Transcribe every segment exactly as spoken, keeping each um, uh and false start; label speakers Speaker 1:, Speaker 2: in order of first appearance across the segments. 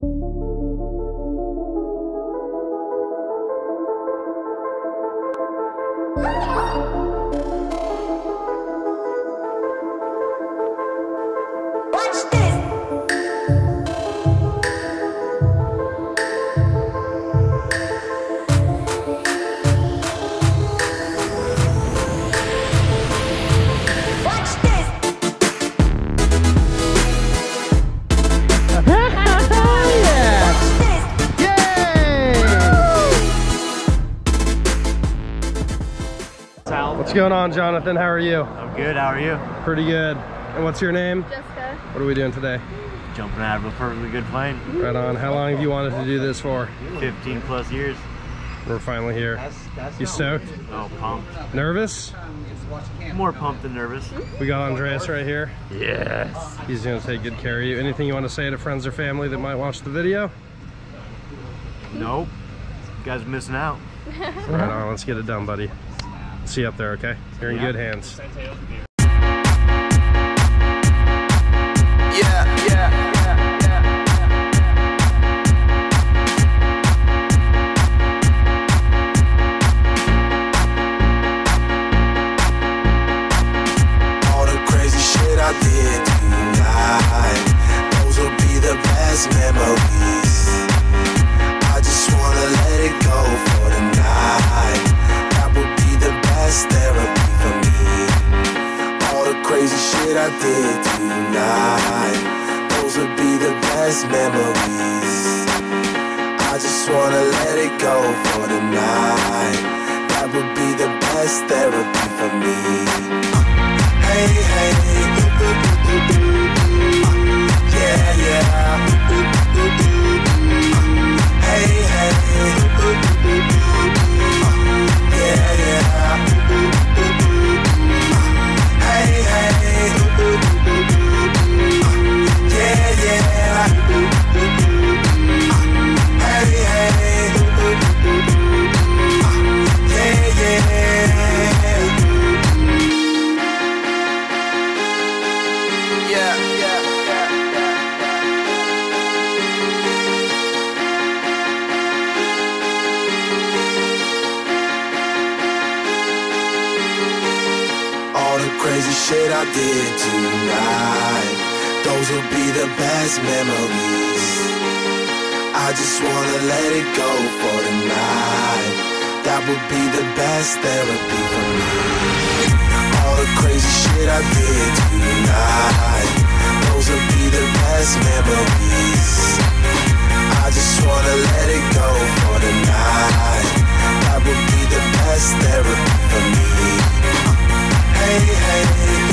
Speaker 1: What's going on, Jonathan? How are you?
Speaker 2: I'm good. How are you?
Speaker 1: Pretty good. And what's your name?
Speaker 3: Jessica.
Speaker 1: What are we doing today?
Speaker 2: Jumping out of a perfectly good plane.
Speaker 1: Right on. How long have you wanted to do this for?
Speaker 2: fifteen plus years.
Speaker 1: We're finally here. You stoked?
Speaker 2: Oh, pumped.
Speaker 1: Nervous?
Speaker 2: More pumped than nervous.
Speaker 1: We got Andreas right here.
Speaker 2: Yes.
Speaker 1: He's gonna take good care of you. Anything you want to say to friends or family that might watch the video?
Speaker 2: Nope. You guys are missing out.
Speaker 1: Right on. Let's get it done, buddy. See you up there, okay? You're in good hands.
Speaker 4: Yeah, yeah, yeah, yeah. All the crazy shit I did tonight, those will be the best memories. I just wanna let it go for the night. That would be the best therapy for me. All the crazy shit I did tonight, those would be the best memories. I just wanna let it go for the night. That would be the best therapy for me. Hey, hey, yeah, yeah. Hey, hey, yeah, yeah. Hey, hey, yeah, yeah. Hey, hey, yeah, yeah. Yeah, yeah, yeah, yeah. All the crazy shit I did tonight, those will be the best memories. I just wanna let it go for the night. That would be the best therapy for me. All the crazy shit I did tonight, those will be the best memories. I just wanna let it go for the night. That would be the best therapy for me. Hey, hey,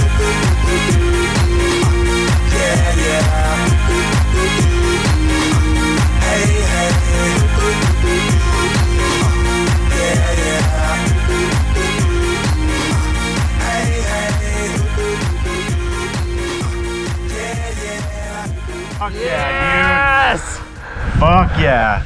Speaker 4: yeah, yeah. Hey, hey, yeah, yeah. Hey, hey, yeah, yeah.
Speaker 2: Fuck yeah, dude. Fuck yeah.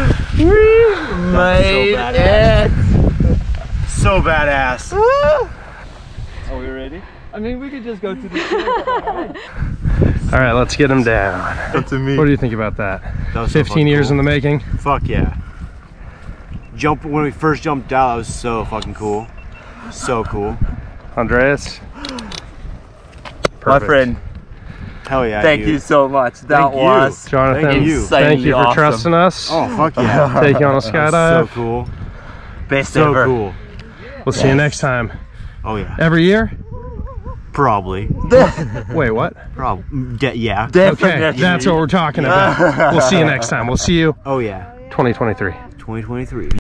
Speaker 4: Made
Speaker 2: so
Speaker 4: it.
Speaker 2: So badass. Are we ready?
Speaker 4: I mean, we could just go to the.
Speaker 1: All right, let's get him down.
Speaker 2: Up to me.
Speaker 1: What do you think about that?
Speaker 2: That was so
Speaker 1: fifteen years
Speaker 2: cool.
Speaker 1: in the making.
Speaker 2: Fuck yeah. Jump when we first jumped out, that was so fucking cool. So cool.
Speaker 1: Andreas?
Speaker 4: My
Speaker 1: Perfect.
Speaker 4: friend,
Speaker 2: Hell yeah.
Speaker 4: thank
Speaker 2: dude.
Speaker 4: you so much. That
Speaker 2: Thank you.
Speaker 4: was
Speaker 1: Jonathan,
Speaker 2: Thank you.
Speaker 1: thank you for
Speaker 4: Insanely
Speaker 1: trusting us.
Speaker 2: Oh, fuck yeah.
Speaker 1: Take you on a
Speaker 2: That was
Speaker 1: skydive.
Speaker 2: so cool.
Speaker 4: best
Speaker 2: So
Speaker 4: ever.
Speaker 2: cool.
Speaker 1: We'll see you next time.
Speaker 2: Oh yeah.
Speaker 1: Every year?
Speaker 2: Probably.
Speaker 1: Wait, what?
Speaker 2: Probably. Yeah.
Speaker 4: Definitely.
Speaker 1: Okay, that's what we're talking about. We'll see you next time. We'll see you
Speaker 2: Oh yeah.
Speaker 1: twenty twenty-three.
Speaker 2: twenty twenty-three.